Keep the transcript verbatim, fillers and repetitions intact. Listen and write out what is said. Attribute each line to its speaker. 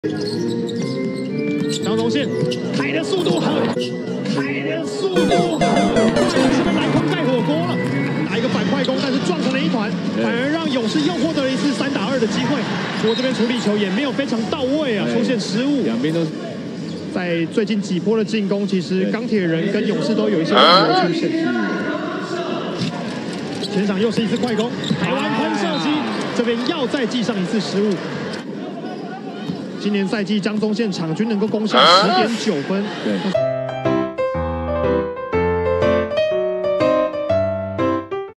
Speaker 1: 张宗宪，海的速度很，海的速度很快，是被蓝空盖火锅了，打一个反快攻，但是撞成了一团，反而让勇士又获得了一次三打二的机会。不过这边处理球也没有非常到位啊，出现失误。
Speaker 2: 两边都
Speaker 1: 在最近几波的进攻，其实钢铁人跟勇士都有一些问题出现。前场又是一次快攻，台湾喷射机这边要再记上一次失误。今年赛季张宗宪场均能够攻下十点九分。
Speaker 2: 对。